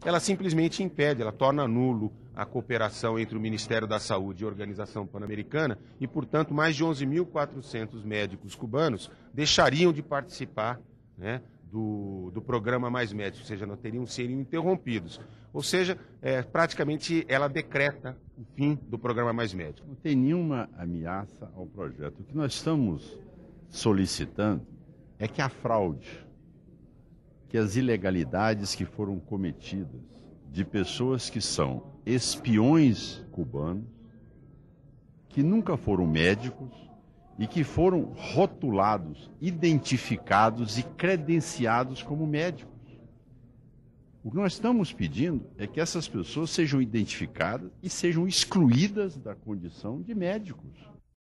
ela simplesmente impede, ela torna nulo a cooperação entre o Ministério da Saúde e a Organização Pan-Americana e, portanto, mais de 11.400 médicos cubanos deixariam de participar, né, do programa Mais Médicos, ou seja, não seriam interrompidos. Ou seja, praticamente ela decreta o fim do programa Mais Médicos. Não tem nenhuma ameaça ao projeto. O que nós estamos solicitando é que a fraude, que as ilegalidades que foram cometidas de pessoas que são espiões cubanos, que nunca foram médicos e que foram rotulados, identificados e credenciados como médicos. O que nós estamos pedindo é que essas pessoas sejam identificadas e sejam excluídas da condição de médicos.